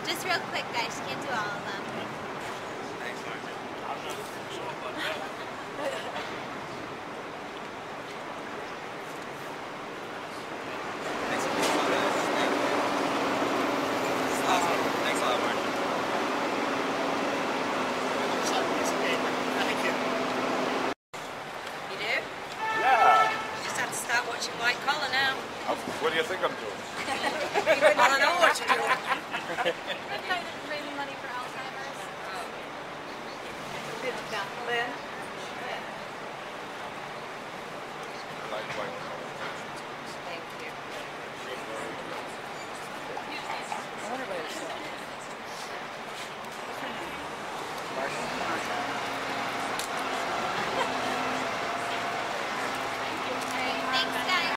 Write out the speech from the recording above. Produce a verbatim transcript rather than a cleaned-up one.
Just real quick, guys. You can't do all of them. Thanks, Marsha. I'm not sure about that. Thanks a lot. Thanks a lot, Marsha. Thank you. You do? Yeah. You just have to start watching White Collar now. What do you think I'm doing? I don't know what you're doing.